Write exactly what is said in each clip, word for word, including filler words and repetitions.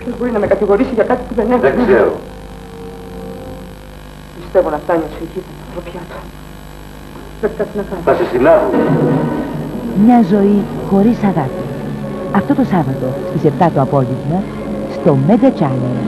Ποιος μπορεί να με κατηγορήσει για κάτι που δεν έκανα? Δεν ξέρω. Πιστεύω να φτάνει όσο εκεί τα ανθρωπιά του. Πρέπει κάτι να κάνω. Θα σε συλλάβω. Μια ζωή χωρίς αγάπη. Αυτό το Σάββατο στις επτά το απόγευμα στο Mega Channel.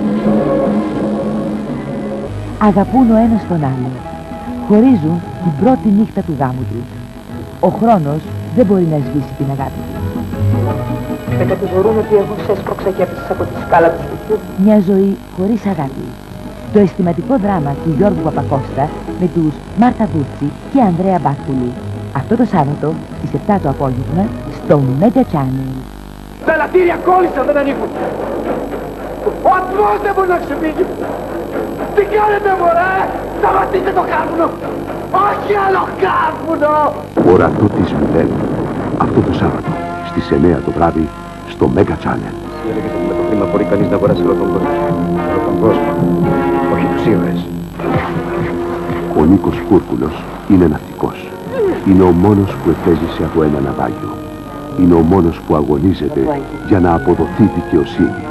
Αγαπούν ο ένας τον άλλο. Χωρίζουν την πρώτη νύχτα του γάμου τους. Ο χρόνος δεν μπορεί να σβήσει την αγάπη τους. Με κατηγορούν ότι εγώ σε έσπρωξα και έπεσες από τη σκάλα του σπιτιού. Μια ζωή χωρίς αγάπη. Το αισθηματικό δράμα του Γιώργου Παπακώστα με τους Μάρτα Δούτσι και Ανδρέα Μπάκουλη. Αυτό το Σάββατο στις επτά το απόγευμα στο Mega Channel. Τα ελαττήρια κόλλησαν, δεν ανήκουν. Ο ατμός δεν μπορεί να ξεφύγει. Τι κάνετε μωρέ, σταματήστε το κάρβουνο. Όχι άλλο κάρβουνο. Ορατό της μηδέν. Αυτό το Σάββατο στις εννιά το βράδυ στο Mega Channel. Έλεγες ότι με το χρήμα μπορεί κανείς να αγοράσει όλο τον κόσμο. Όλο τον κόσμο. Όχι τους ήρωες. Ο Νίκος Κούρκουλος είναι ναυτικός. Είναι ο μόνος που εφέζησε από ένα ναυάγιο. Είναι ο μόνος που αγωνίζεται για να αποδοθεί δικαιοσύνη.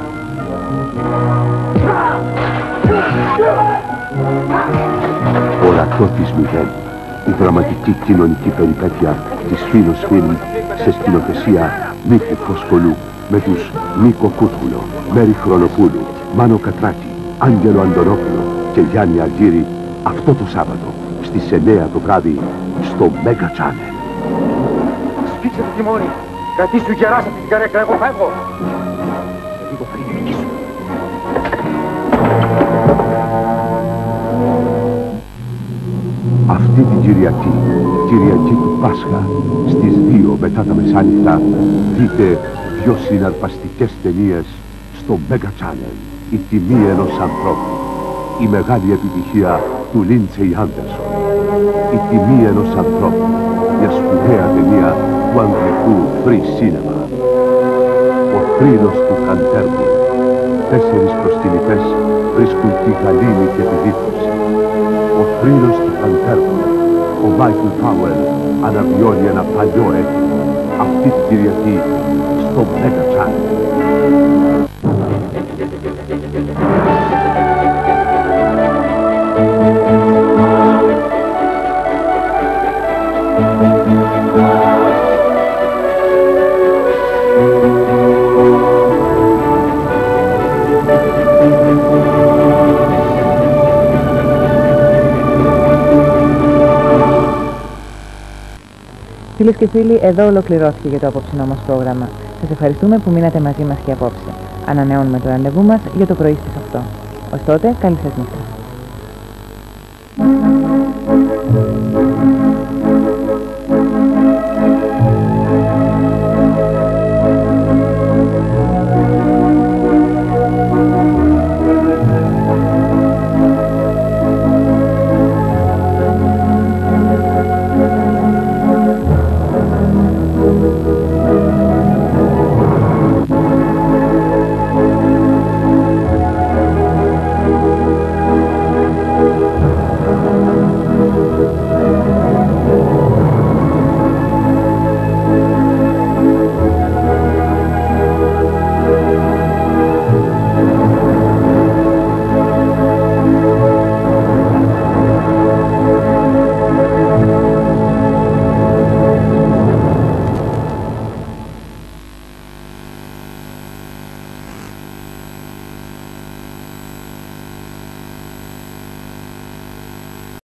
Ορατό της μηδέν. Η δραματική κοινωνική περιπέτεια της Φίλος Φίλη σε σκηνοθεσία Μίκη Φωσκολού με τους Νίκο Κούρκουλο, Μέρη Χρονοπούλου, Μάνο Κατράκη, Άγγελο Αντωνόπουλο και Γιάννη Αργύρη αυτό το Σάββατο στις εννιά το βράδυ στο Mega Channel. Σφίξε το τιμόνι. Κρατήσου γερά σε αυτή την καρέκλα, εγώ φεύγω. Λίγο θα είναι δική σου. Αυτή την Κυριακή, Κυριακή του Πάσχα, στις δύο μετά τα μεσάνυχτα, δείτε δυο συναρπαστικές ταινίες στο Mega Channel. Η τιμή ενός ανθρώπου. Η μεγάλη επιτυχία του Λίντσεϊ Άντερσον. Η τιμή ενός ανθρώπου. Μια σπουδαία ταινία του αγγλικού Free Cinema. Ο θρύλος του Καντέρμπουργκ. Τέσσερις προσκυνητές βρίσκουν τη γαλήνη και τη δίθωση. Ο θρύλος του Καντέρμπουργκ. Ο Μάικλ Πάουελ αναβιώνει ένα παλιό έθνο. Αυτή την Κυριακή στο Mega Channel. Φίλες και φίλοι, εδώ ολοκληρώθηκε για το απόψινό μας πρόγραμμα. Σας ευχαριστούμε που μείνατε μαζί μας και απόψε. Ανανεώνουμε το ραντεβού μας για το πρωί στις οκτώ. Ως τότε, καλή σας νύχτα.